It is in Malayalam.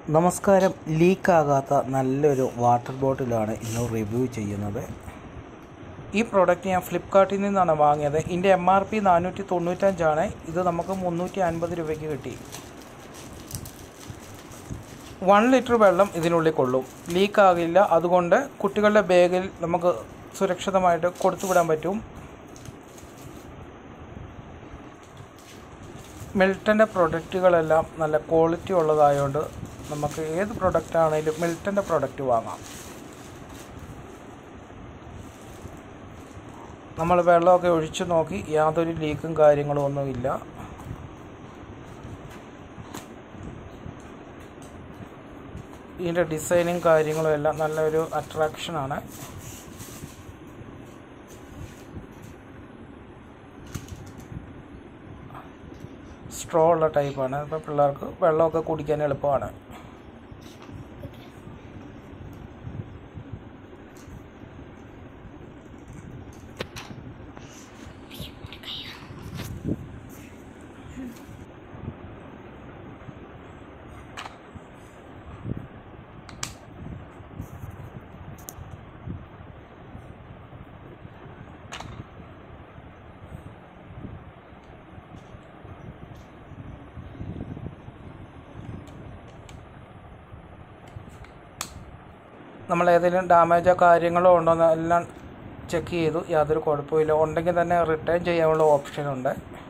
നമസ്കാരം. ലീക്കാകാത്ത നല്ലൊരു വാട്ടർ ബോട്ടിലാണ് ഇന്ന് റിവ്യൂ ചെയ്യുന്നത്. ഈ പ്രോഡക്റ്റ് ഞാൻ ഫ്ലിപ്കാർട്ടിൽ നിന്നാണ് വാങ്ങിയത്. ഇതിൻ്റെ MRP 495 ഇത് നമുക്ക് 350 രൂപയ്ക്ക് കിട്ടി. 1 ലിറ്റർ വെള്ളം ഇതിനുള്ളിൽ കൊള്ളും, ലീക്കാകില്ല. അതുകൊണ്ട് കുട്ടികളുടെ ബാഗിൽ നമുക്ക് സുരക്ഷിതമായിട്ട് കൊടുത്തുവിടാൻ പറ്റും. മിൽട്ടൻ്റെ പ്രൊഡക്റ്റുകളെല്ലാം നല്ല ക്വാളിറ്റി ഉള്ളതായതുകൊണ്ട് നമുക്ക് ഏത് പ്രൊഡക്റ്റ് ആണെങ്കിലും മിൽട്ടൻ്റെ പ്രൊഡക്റ്റ് വാങ്ങാം. നമ്മൾ വെള്ളമൊക്കെ ഒഴിച്ചു നോക്കി, യാതൊരു ലീക്കും കാര്യങ്ങളും ഒന്നുമില്ല. ഇതിൻ്റെ ഡിസൈനും കാര്യങ്ങളും എല്ലാം നല്ലൊരു അട്രാക്ഷനാണ്. സ്ട്രോ ഉള്ള ടൈപ്പാണ്. അപ്പോൾ പിള്ളേർക്ക് വെള്ളമൊക്കെ കുടിക്കാൻ എളുപ്പമാണ്. നമ്മൾ ഏതെങ്കിലും ഡാമേജോ കാര്യങ്ങളോ ഉണ്ടോ എന്ന് എല്ലാം ചെക്ക് ചെയ്തു. യാതൊരു കുഴപ്പമില്ല. ഉണ്ടെങ്കിൽ തന്നെ റിട്ടേൺ ചെയ്യാനുള്ള ഓപ്ഷനുണ്ട്.